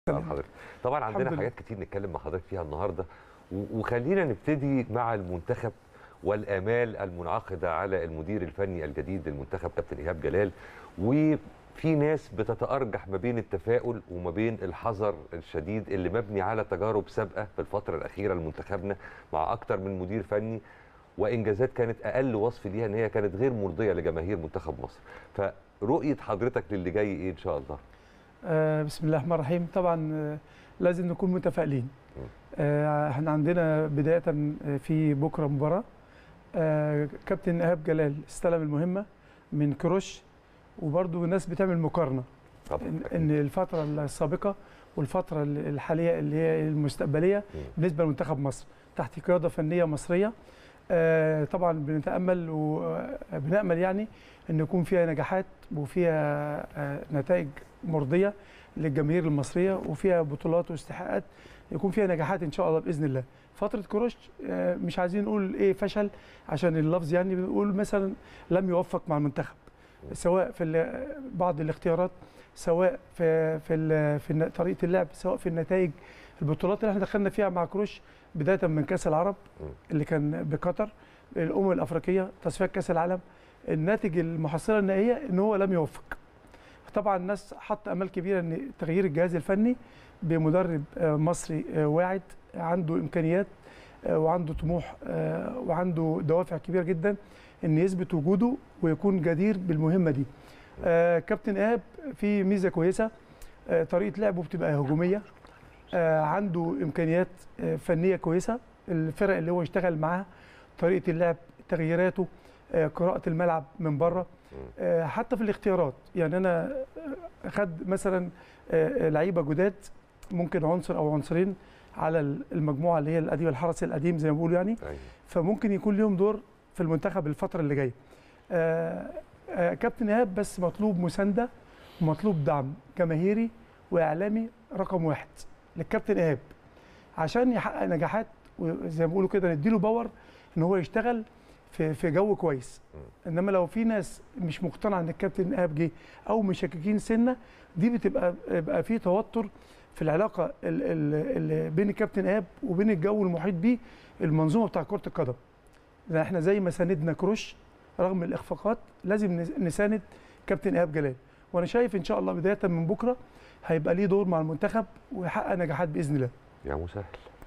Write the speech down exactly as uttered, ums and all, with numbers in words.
حضرتك. طبعا عندنا حاجات كتير نتكلم مع حضرتك فيها النهارده، وخلينا نبتدي مع المنتخب والآمال المنعقدة على المدير الفني الجديد للمنتخب كابتن إيهاب جلال. وفي ناس بتتأرجح ما بين التفاؤل وما بين الحذر الشديد اللي مبني على تجارب سابقة في الفترة الأخيرة لمنتخبنا مع أكتر من مدير فني، وإنجازات كانت أقل وصف ليها إن هي كانت غير مرضية لجماهير منتخب مصر. فرؤية حضرتك للي جاي إيه إن شاء الله؟ آه بسم الله الرحمن الرحيم. طبعا آه لازم نكون متفائلين. آه احنا عندنا بداية في بكرة مباراة. آه كابتن إيهاب جلال استلم المهمة من كروش، وبرضه الناس بتعمل مقارنة إن, إن الفترة السابقة والفترة الحالية اللي هي المستقبلية بالنسبة لمنتخب مصر تحت قيادة فنية مصرية. آه طبعا بنتأمل وبنأمل يعني أن يكون فيها نجاحات وفيها آه نتائج مرضية للجماهير المصرية، وفيها بطولات واستحقاقات يكون فيها نجاحات إن شاء الله بإذن الله. فترة كروش آه مش عايزين نقول إيه فشل عشان اللفظ، يعني بنقول مثلا لم يوفق مع المنتخب سواء في بعض الاختيارات، سواء في في في طريقة اللعب، سواء في النتائج. البطولات اللي احنا دخلنا فيها مع كروش بداية من كأس العرب اللي كان بقطر، الأمم الأفريقية، تصفيات كأس العالم، الناتج المحصلة النهائية إن هو لم يوفق. طبعا الناس حط أمل كبيرة إن تغيير الجهاز الفني بمدرب مصري واعد عنده إمكانيات وعنده طموح وعنده دوافع كبيرة جدا إن يثبت وجوده ويكون جدير بالمهمة دي. كابتن إيهاب في ميزة كويسة، طريقة لعبه بتبقى هجومية، عنده إمكانيات فنية كويسة. الفرق اللي هو اشتغل معاها طريقة اللعب، تغييراته، قراءة الملعب من بره، حتى في الاختيارات. يعني أنا أخد مثلا لعيبة جداد، ممكن عنصر أو عنصرين على المجموعة اللي هي القديمة، الحرس القديم زي ما بيقولوا يعني، فممكن يكون لهم دور في المنتخب الفترة اللي جاية. كابتن إيهاب بس مطلوب مساندة ومطلوب دعم جماهيري وإعلامي رقم واحد للكابتن إيهاب عشان يحقق نجاحات، وزي ما بيقولوا كده نديله باور ان هو يشتغل في في جو كويس. انما لو في ناس مش مقتنعه ان الكابتن إيهاب جه او مشككين سنه، دي بتبقى بيبقى في توتر في العلاقه اللي بين الكابتن إيهاب وبين الجو المحيط بيه، المنظومه بتاع كره القدم. احنا زي ما ساندنا كروش رغم الاخفاقات لازم نساند كابتن إيهاب جلال، وانا شايف ان شاء الله بدايه من بكره هيبقى ليه دور مع المنتخب ويحقق نجاحات باذن الله. يا مسهل.